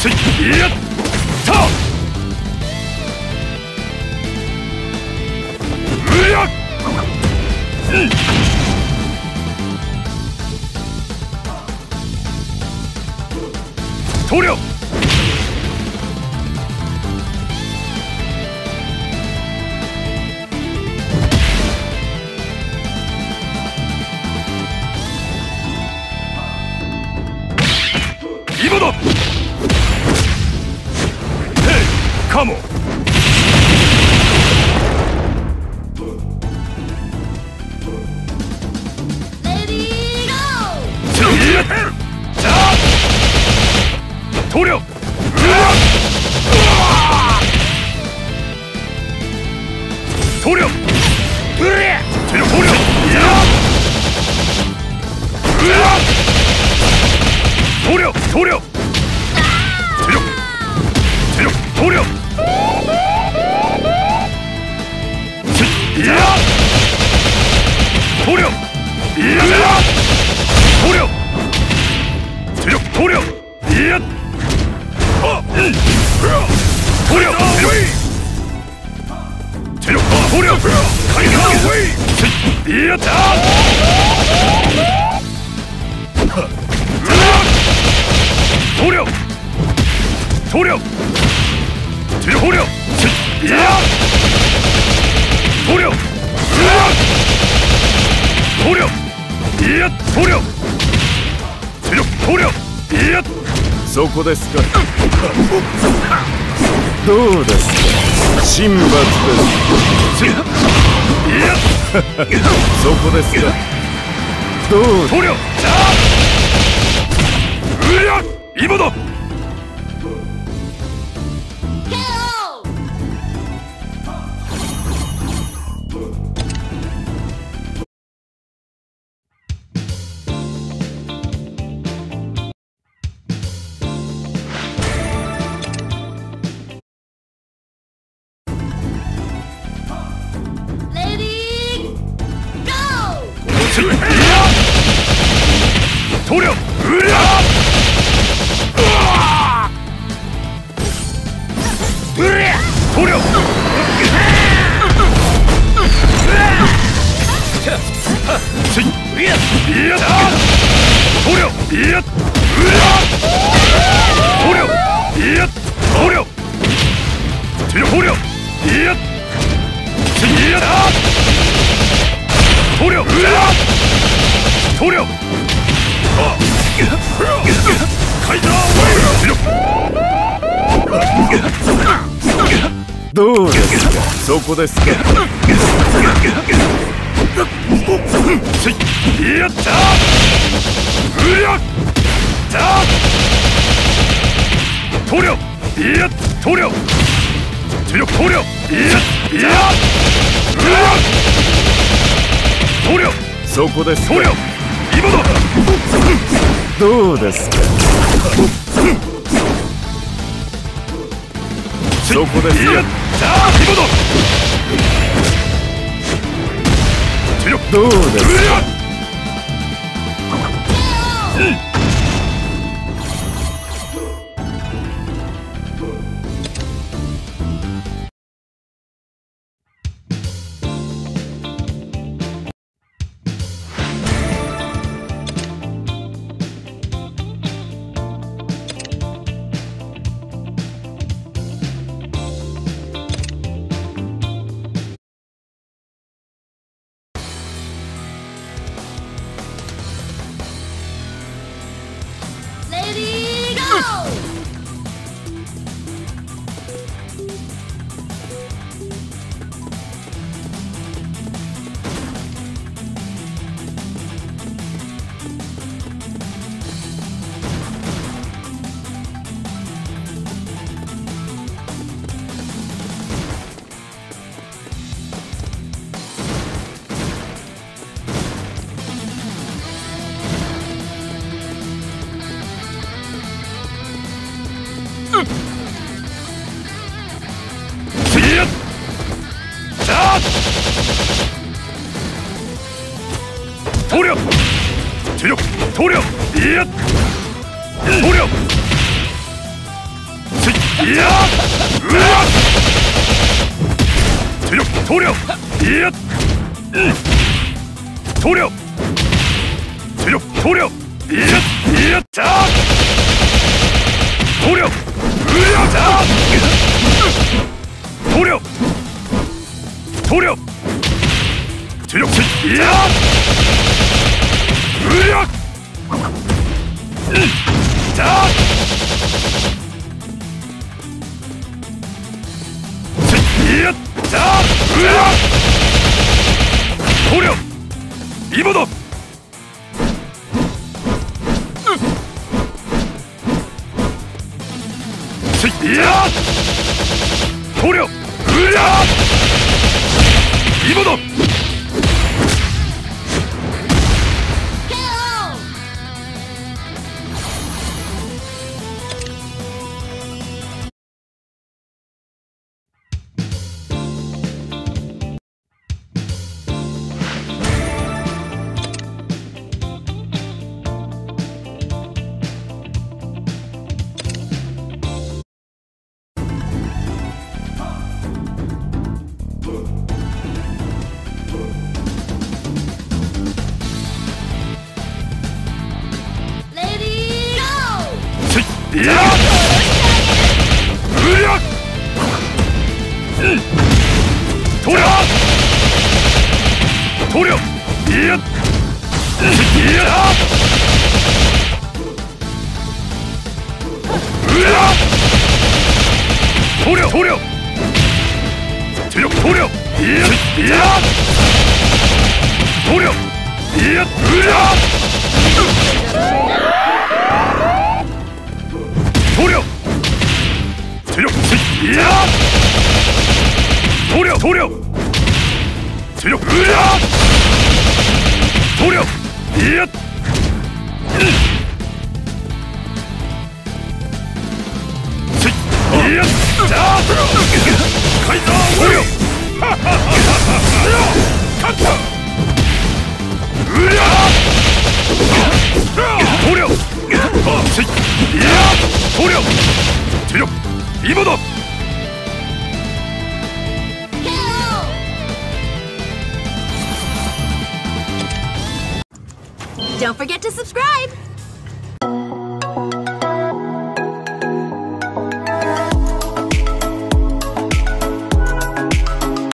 いやったうやっ投了今だカモ投了投了投了投了投了投了いや投了いや投了投了いや投了投了開始いやだ投了投了投了いや投了投了いや投了投了いやそこですか。どうですか。神罰です。 いやそこですか。どう投了うや今だ投了うや投了いや投了いや投了いや投了投了いや投了投了カイザーどうですか。そこですか。 やったうやった投了いや投了投了いやうや投了そこですか。 投了今だどうですか。そこですか。 やった今だどうですか。投了投了いや投了 체력 도력 도력 체력 도력 자 도력 자 도력 도력 체력 자 자 자 도력 이보덕 도력 이보덕 도력 도력 도력 도력 체력 도력 도력 도력 체력 도력 도력 체력 도력 자 가이다 도력 간다 도력 도력 체력 이보덕 Don't forget to subscribe!